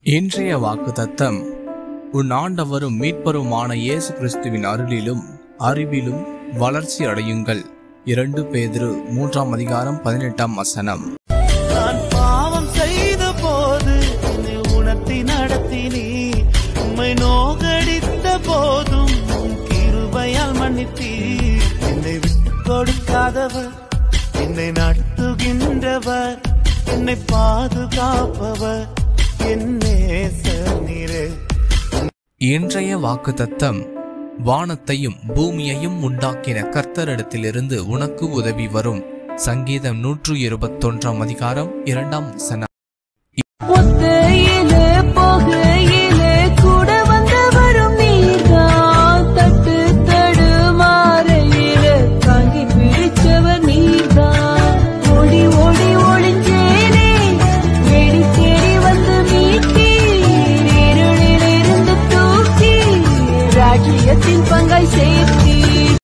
இன்றைய வாக்குத்தத்தம், உன் ஆண்டவரும் மீட்பருமான இயேசு கிறிஸ்துவின் அருளிலும் அறிவிலும் வளர்ச்சி அடையுங்கள். 2 பேதுரு 3ஆம் அதிகாரம் 18ஆம் வசனம். நான் பாவம் செய்த போது என்னை உணர்த்தி நடத்தினீ, உம்மை நோகடித்த போதும் கிருபையால் மன்னித்தீ. என்னை விட்டு கொடுக்காதவர், என்னை நடத்துகின்றவர், என்னை பாதுகாப்பவர் என் நேசர் நீரே. இன்றைய வாக்குத்தத்தம், வானத்தையும் பூமியையும் உண்டாக்கின கர்த்தரிடத்திலிருந்து உனக்கு உதவி வரும். சங்கீதம் 121ஆம் அதிகாரம் 2ஆம் வசனம். பங்காய் சேர்த்தி